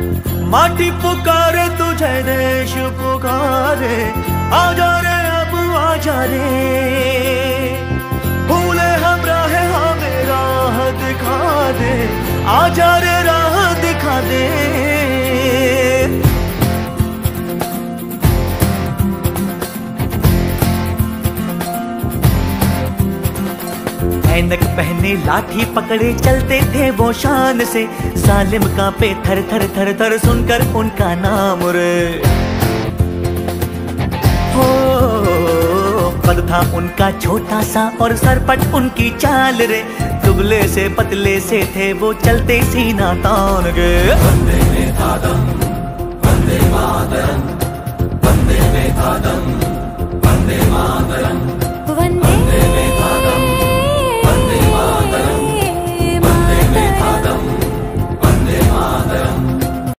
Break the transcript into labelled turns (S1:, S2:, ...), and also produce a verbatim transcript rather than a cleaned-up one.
S1: माटी पुकारे तुझे, देश पुकारे, आजा रे अब आजा रे। भूले हम राह हमें राह दिखा दे, आजा रे राह दिखा दे। ऐनक पहने लाठी पकड़े चलते थे वो शान से, जालिम कांपे थर थर थर थर सुनकर उनका नाम रे। हो कद था उनका छोटा सा और सरपट उनकी चाल रे, दुबले से पतले से थे वो चलते सीना तान के। वंदे मातरम, वंदे मातरम, वंदे मातरम।